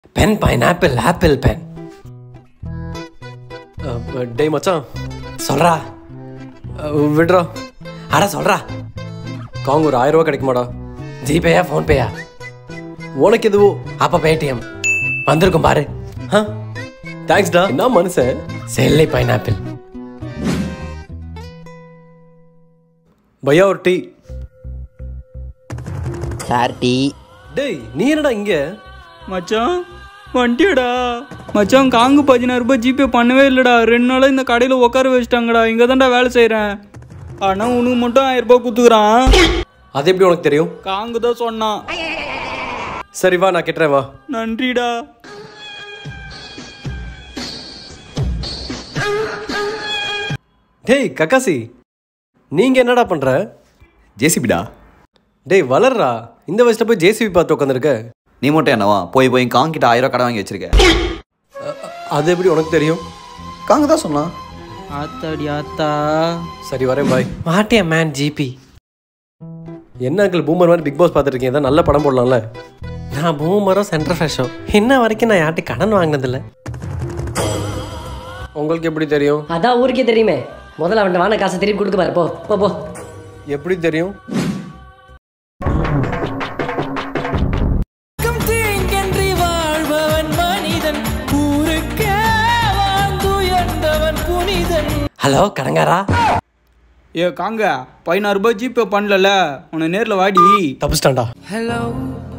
Pen pineapple apple pen. டேய் மச்சான் சொல்றா. விடுறா. அட சொல்றா. காங்க ஒரு 1000 ரூபா கிடைக்குமாடா? ஜிபேயா ஃபோன்பேயா? உனக்கு எதுவோ அப்ப பேடிஎம் வந்திருக்கும் பாரு. தேங்க்ஸ்டா. என்ன மனுஷன். செல்லை பைனாப்பிள். பையா ஒரு டீ. Sir tea. டேய் நீ என்னடா இங்க? மச்சான் வண்டியடா மச்சான். காங்கு 16000 ரூபாய் ஜிபே பண்ணவே இல்லைடா. 2 நாளாக இந்த கடையில் உட்கார வச்சுட்டாங்கடா. இங்கே தான்டா வேலை செய்கிறேன். ஆனால் உனக்கு மட்டும் 1000 ரூபாய் கொடுத்துக்குறான். அது எப்படி உனக்கு தெரியும்? காங்கு தான் சொன்னான். சரி வா நான் கிட்டுறேன் வா. நன்றிடா. டேய் கக்காசி நீங்க என்னடா பண்ற? ஜேசிபிடா. டேய் வளர்றா. இந்த வயசுல போய் ஜேசிபி பார்த்து உட்காந்துருக்க. நீ மட்டும் என்னவா போய் போய் காங்கிட்ட 1000 ரூபா கடை வாங்கி வச்சிருக்க. அது எப்படி உனக்கு தெரியும்? காங்க தான் சொன்னான். ஆத்தாடி ஆத்தா. சரி வரேன் பாய். மாட்டியா மேன் ஜிபி. என்ன அங்கிள் பூமர் மாதிரி பிக் பாஸ் பார்த்துட்டு இருக்கீங்க. நல்ல படம் போடலாம்ல. நான் பூமரோ சென்டர் ஃப்ரெஷோ இன்ன வரைக்கும் நான் யார்ட்டி கடன் வாங்கினதில்ல. உங்களுக்கு எப்படி தெரியும்? அதான் ஊருக்கே தெரியுமே. முதல்ல அவன் வான காசை திருப்பி கொடுக்க பாரு. போ போ போ. எப்படி தெரியும்? ஹலோ கடங்காரா. ஏ காங்க 16000 ரூபாய் ஜிபே பண்ணல. உன்னை நேரில் வாடி. தப்புச்சிட்டான்டா. Hello